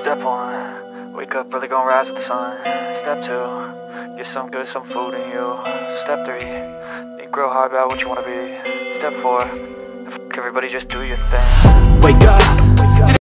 Step 1, wake up early, gonna rise with the sun. Step 2, get some good, some food in you. Step 3, think real hard about what you wanna be. Step 4, fuck everybody, just do your thing. Wake up,